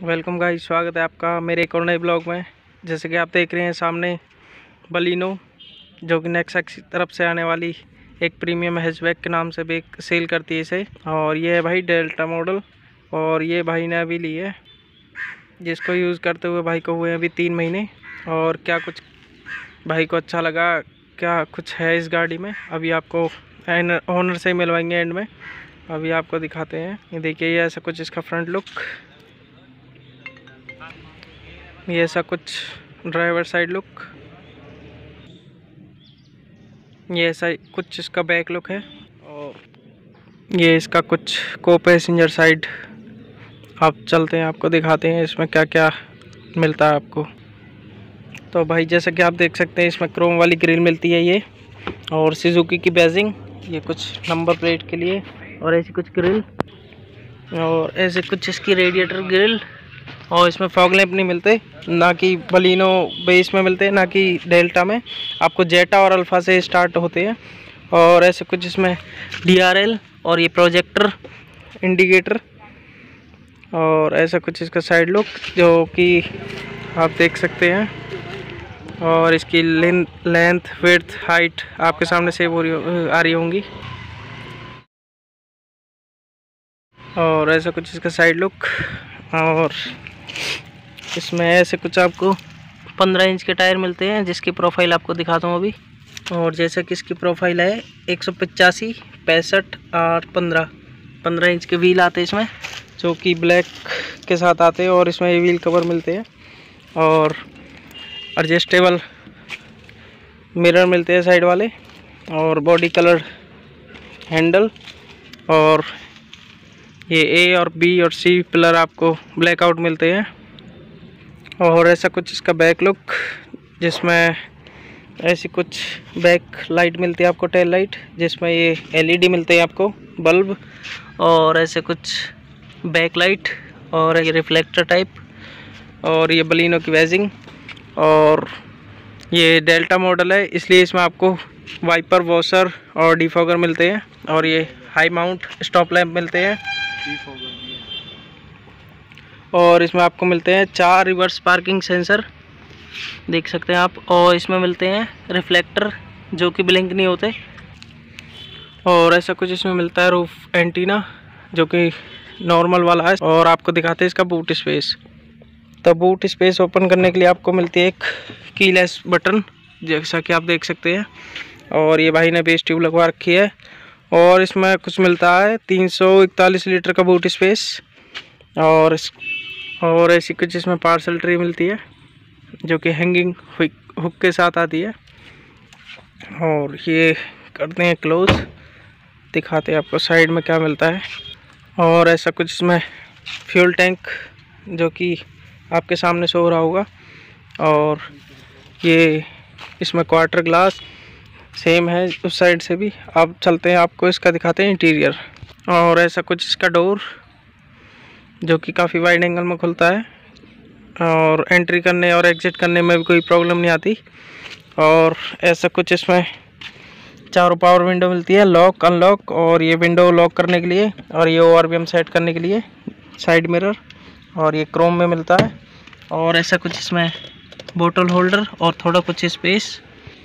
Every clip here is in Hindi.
वेलकम गाइस, स्वागत है आपका मेरे एक और नए ब्लॉग में। जैसे कि आप देख रहे हैं सामने बलिनो, जो कि नेक्सा की तरफ से आने वाली एक प्रीमियम हैचबैक के नाम से भी सेल करती है इसे। और ये है भाई डेल्टा मॉडल, और ये भाई ने अभी ली है, जिसको यूज़ करते हुए भाई को हुए हैं अभी 3 महीने। और क्या कुछ भाई को अच्छा लगा, क्या कुछ है इस गाड़ी में, अभी आपको ओनर से मिलवाएंगे एंड में। अभी आपको दिखाते हैं। ये देखिए, ये ऐसा कुछ इसका फ्रंट लुक, ये ऐसा कुछ ड्राइवर साइड लुक, ये ऐसा कुछ इसका बैक लुक है, और ये इसका कुछ को पैसेंजर साइड। आप चलते हैं, आपको दिखाते हैं इसमें क्या क्या मिलता है आपको। तो भाई जैसा कि आप देख सकते हैं, इसमें क्रोम वाली ग्रिल मिलती है ये, और सुजुकी की बैजिंग, ये कुछ नंबर प्लेट के लिए, और ऐसी कुछ ग्रिल, और ऐसे कुछ इसकी रेडिएटर ग्रिल। और इसमें फॉग लैंप नहीं मिलते, ना कि बलिनो बेस में मिलते हैं, ना कि डेल्टा में। आपको जेटा और अल्फ़ा से स्टार्ट होते हैं। और ऐसे कुछ इसमें DRL, और ये प्रोजेक्टर इंडिकेटर, और ऐसा कुछ इसका साइड लुक जो कि आप देख सकते हैं। और इसकी लेंथ विड्थ हाइट आपके सामने सेव आ रही होंगी। और ऐसा कुछ इसका साइड लुक, और इसमें ऐसे कुछ आपको 15 इंच के टायर मिलते हैं, जिसकी प्रोफाइल आपको दिखाता हूँ अभी। और जैसा कि इसकी प्रोफाइल है 185, 65 और 15 इंच के व्हील आते हैं इसमें, जो कि ब्लैक के साथ आते हैं। और इसमें ये व्हील कवर मिलते हैं, और एडजस्टेबल मिरर मिलते हैं साइड वाले, और बॉडी कलर हैंडल, और ये A और B और C पिलर आपको ब्लैकआउट मिलते हैं। और ऐसा कुछ इसका बैक लुक, जिसमें ऐसी कुछ बैक लाइट मिलती है आपको, टेल लाइट, जिसमें ये LED मिलते हैं आपको बल्ब, और ऐसे कुछ बैक लाइट, और ये रिफ्लेक्टर टाइप, और ये बलिनो की बैजिंग। और ये डेल्टा मॉडल है, इसलिए इसमें आपको वाइपर, वॉशर और डिफॉगर मिलते हैं। और ये हाई माउंट स्टॉप लैंप मिलते हैं, और इसमें आपको मिलते हैं 4 रिवर्स पार्किंग सेंसर, देख सकते हैं आप। और इसमें मिलते हैं रिफ्लेक्टर, जो कि ब्लिंक नहीं होते। और ऐसा कुछ इसमें मिलता है रूफ एंटीना, जो कि नॉर्मल वाला है। और आपको दिखाते हैं इसका बूट स्पेस। तो बूट स्पेस ओपन करने के लिए आपको मिलती है एक कीलेस बटन, जैसा कि आप देख सकते हैं। और ये भाई ने बेस ट्यूब लगवा रखी है। और इसमें कुछ मिलता है 341 लीटर का बूट स्पेस। और ऐसी कुछ इसमें पार्सल ट्रे मिलती है, जो कि हैंगिंग हुक के साथ आती है। और ये करते हैं क्लोज, दिखाते हैं आपको साइड में क्या मिलता है। और ऐसा कुछ इसमें फ्यूल टैंक, जो कि आपके सामने शो हो रहा होगा। और ये इसमें क्वार्टर ग्लास सेम है उस साइड से भी। आप चलते हैं, आपको इसका दिखाते हैं इंटीरियर। और ऐसा कुछ इसका डोर, जो कि काफ़ी वाइड एंगल में खुलता है, और एंट्री करने और एग्जिट करने में भी कोई प्रॉब्लम नहीं आती। और ऐसा कुछ इसमें चारों पावर विंडो मिलती है, लॉक अनलॉक, और ये विंडो लॉक करने के लिए, और ये ORVM सेट करने के लिए साइड मिरर, और ये क्रोम में मिलता है। और ऐसा कुछ इसमें बोतल होल्डर और थोड़ा कुछ स्पेस।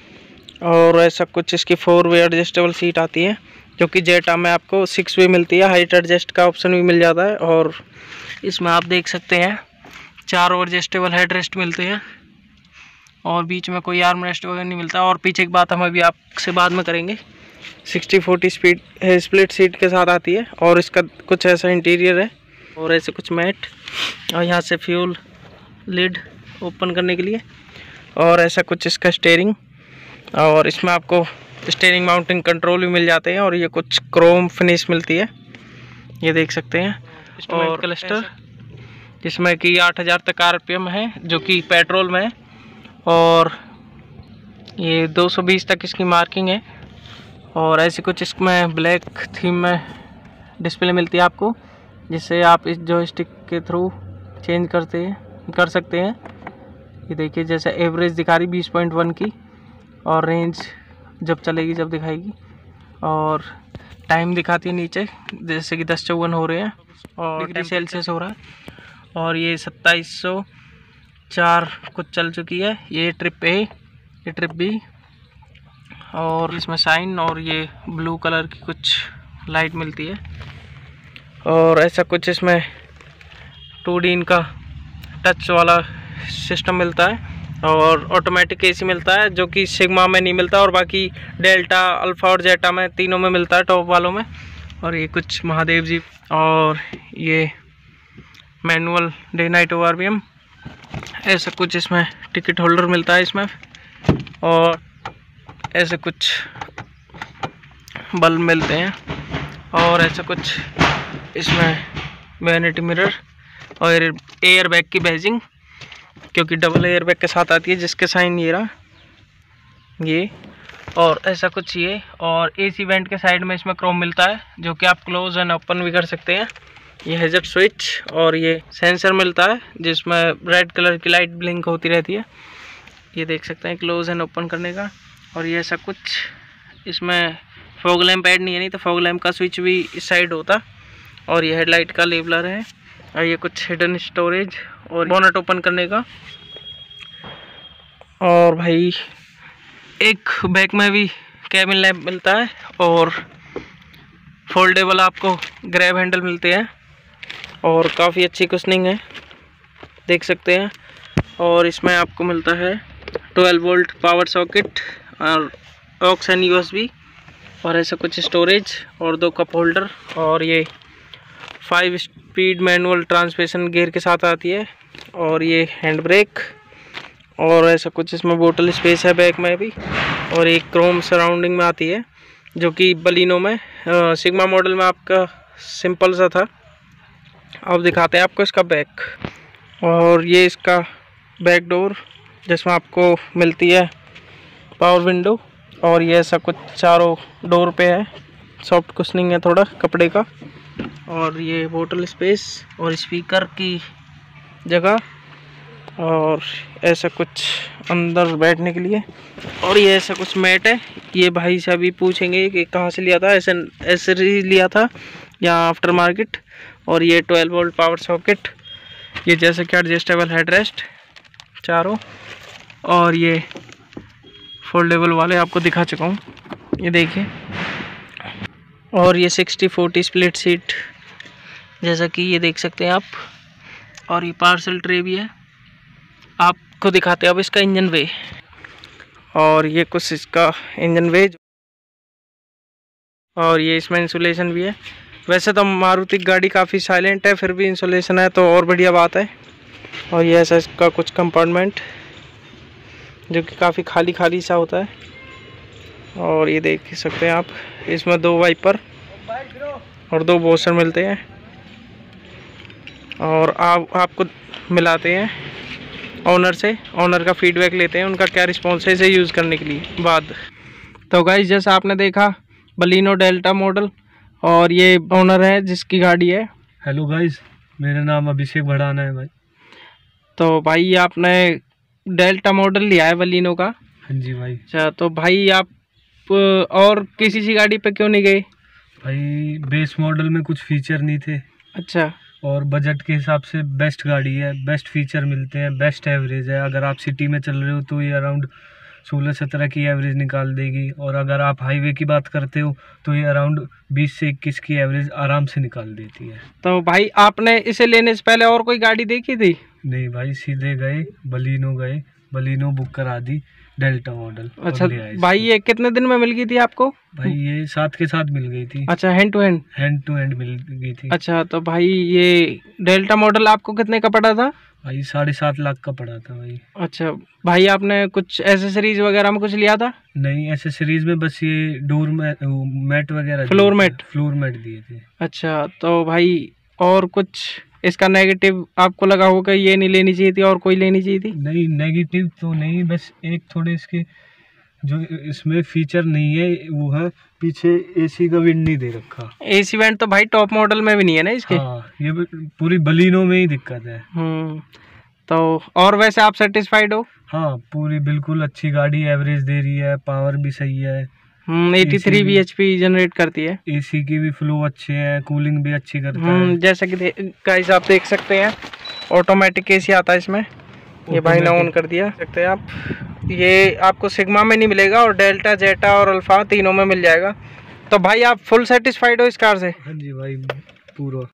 और ऐसा कुछ इसकी 4 वे एडजस्टेबल सीट आती है, जो कि जेटा में आपको 6 वे मिलती है। हाइट एडजस्ट का ऑप्शन भी मिल जाता है। और इसमें आप देख सकते हैं 4 एडजस्टेबल हेड रेस्ट मिलते हैं, और बीच में कोई आर्म रेस्ट वगैरह नहीं मिलता। और पीछे की बात हम अभी आपसे बाद में करेंगे। 60/40 स्पीड स्प्लिट सीट के साथ आती है। और इसका कुछ ऐसा इंटीरियर है, और ऐसे कुछ मैट, और यहाँ से फ्यूल लिड ओपन करने के लिए। और ऐसा कुछ इसका स्टीयरिंग, और इसमें आपको स्टीयरिंग माउंटिंग कंट्रोल भी मिल जाते हैं। और ये कुछ क्रोम फिनिश मिलती है, ये देख सकते हैं। और क्लस्टर, जिसमें कि 8000 तक RPM है, जो कि पेट्रोल में है। और ये 220 तक इसकी मार्किंग है। और ऐसी कुछ इसमें ब्लैक थीम में डिस्प्ले मिलती है आपको, जिससे आप इस जॉयस्टिक के थ्रू चेंज कर सकते हैं। ये देखिए, जैसे एवरेज दिखा रही 20.1 की, और रेंज जब चलेगी जब दिखाएगी। और टाइम दिखाती है नीचे, जैसे कि 10:54 हो रहे हैं, और डिग्री सेल्सियस हो रहा है। और ये 2704 कुछ चल चुकी है। ये ट्रिप ए, ये ट्रिप बी, और इसमें साइन और ये ब्लू कलर की कुछ लाइट मिलती है। और ऐसा कुछ इसमें 2D इनका टच वाला सिस्टम मिलता है और ऑटोमेटिक एसी मिलता है, जो कि सिग्मा में नहीं मिलता और बाकी डेल्टा, अल्फा और जेटा में तीनों में मिलता है, टॉप वालों में। और ये कुछ महादेव जी, और ये मैनुअल डे नाइट ORVM, ऐसा कुछ इसमें टिकट होल्डर मिलता है इसमें। और ऐसे कुछ बल्ब मिलते हैं और ऐसा कुछ इसमें वैनिटी मिरर और एयर बैग की बैजिंग, क्योंकि डबल एयर बैग के साथ आती है, जिसके साइन ये रहा ये। और ऐसा कुछ ये, और AC वेंट के साइड में इसमें क्रोम मिलता है, जो कि आप क्लोज एंड ओपन भी कर सकते हैं। ये हैजर्ड स्विच और ये सेंसर मिलता है, जिसमें रेड कलर की लाइट ब्लिंक होती रहती है, ये देख सकते हैं क्लोज एंड ओपन करने का। और ये ऐसा कुछ इसमें फॉग लैम्प ऐड नहीं है, नहीं तो फॉग लैम्प का स्विच भी इस साइड होता। और ये हेडलाइट का लेवलर है। और ये कुछ हिडन स्टोरेज और बोनट ओपन करने का। और भाई एक बैक में भी कैबिन लैम्प मिलता है और फोल्डेबल आपको ग्रैब हैंडल मिलते हैं और काफ़ी अच्छी कुशनिंग है, देख सकते हैं। और इसमें आपको मिलता है 12 वोल्ट पावर सॉकेट और ऑक्स एंड USB, और ऐसा कुछ स्टोरेज और 2 कप होल्डर। और ये 5 स्पीड मैनुअल ट्रांसमिशन गियर के साथ आती है। और ये हैंड ब्रेक, और ऐसा कुछ इसमें बोतल स्पेस है बैक में भी। और एक क्रोम सराउंडिंग में आती है, जो कि बलिनो में सिग्मा मॉडल में आपका सिंपल सा था। अब दिखाते हैं आपको इसका बैक। और ये इसका बैक डोर, जिसमें आपको मिलती है पावर विंडो। और ये ऐसा कुछ चारों डोर पे है, सॉफ्ट कुशनिंग है थोड़ा कपड़े का। और ये बोतल स्पेस और स्पीकर की जगह, और ऐसा कुछ अंदर बैठने के लिए। और ये ऐसा कुछ मैट है। ये भाई से अभी पूछेंगे कि कहाँ से लिया था, ऐसे लिया था या आफ्टर मार्केट। और ये 12 वोल्ट पावर सॉकेट, ये जैसे कि एडजस्टेबल हेडरेस्ट चारों, और ये फोल्डेबल वाले आपको दिखा चुका हूँ, ये देखिए। और ये 60-40 स्प्लिट सीट, जैसा कि ये देख सकते हैं आप। और ये पार्सल ट्रे भी है, आपको दिखाते हैं अब इसका इंजन वे। और ये कुछ इसका इंजन वे, और ये इसमें इंसुलेशन भी है। वैसे तो मारुति गाड़ी काफ़ी साइलेंट है, फिर भी इंसुलेशन है तो और बढ़िया बात है। और ये ऐसा इसका कुछ कंपार्टमेंट, जो कि काफ़ी खाली खाली सा होता है। और ये देख सकते हैं आप, इसमें 2 वाइपर और 2 वॉशर मिलते हैं। और आपको मिलाते हैं ओनर से, ओनर का फीडबैक लेते हैं, उनका क्या रिस्पॉन्स है इसे यूज़ करने के लिए बाद। तो गाइस, जैसा आपने देखा बलिनो डेल्टा मॉडल, और ये ओनर है जिसकी गाड़ी है। हेलो गाइस, मेरा नाम अभिषेक भड़ाना है भाई। तो भाई आपने डेल्टा मॉडल लिया है बलिनो का? हाँ जी भाई। अच्छा, तो भाई आप और किसी सी गाड़ी पे क्यों नहीं गए? भाई बेस मॉडल में कुछ फीचर नहीं थे। अच्छा। और बजट के हिसाब से बेस्ट गाड़ी है, बेस्ट फीचर मिलते हैं, बेस्ट एवरेज है। अगर आप सिटी में चल रहे हो तो ये अराउंड 16-17 की एवरेज निकाल देगी, और अगर आप हाईवे की बात करते हो तो ये अराउंड 20 से 21 की एवरेज आराम से निकाल देती है। तो भाई आपने इसे लेने से पहले और कोई गाड़ी देखी थी? नहीं भाई, सीधे गए बलिनो बुक करा दी, डेल्टा मॉडल। अच्छा भाई, ये कितने दिन में मिल गई थी आपको? भाई ये साथ के साथ मिल गई थी। अच्छा, हैंड टू हैंड मिल गई थी। अच्छा, तो भाई ये डेल्टा मॉडल आपको कितने का पड़ा था? भाई 7.5 लाख का पड़ा था भाई। अच्छा भाई, आपने कुछ एसेसरीज वगैरह में कुछ लिया था? नहीं, एसेसरीज में बस ये डोर मैट वगैरह, फ्लोर मैट दिए थे। अच्छा, तो भाई और कुछ इसका नेगेटिव आपको लगा होगा ये नहीं लेनी चाहिए थी और कोई लेनी चाहिए थी? नहीं, नेगेटिव तो नहीं, बस एक थोड़े इसके जो इसमें फीचर नहीं है वो है पीछे एसी का वेंट नहीं दे रखा। एसी वेंट तो भाई टॉप मॉडल में भी नहीं है ना इसके? हाँ, ये पूरी बलिनो में ही दिक्कत है। तो और वैसे आप सेटिस्फाइड हो? हाँ, पूरी बिल्कुल अच्छी गाड़ी, एवरेज दे रही है, पावर भी सही है। 83 bhp जनरेट करती है। एसी की भी फ्लो अच्छे हैं, कूलिंग भी अच्छी करता है। जैसा कि गाइस आप देख सकते हैं, ऑटोमेटिक एसी आता है इसमें, ये भाई ने ऑन कर दिया, सकते हैं आप। ये आपको सिग्मा में नहीं मिलेगा और डेल्टा, जेटा और अल्फा तीनों में मिल जाएगा। तो भाई आप फुल सेटिस्फाइड हो इस कार से? हाँ जी भाई, पूरा।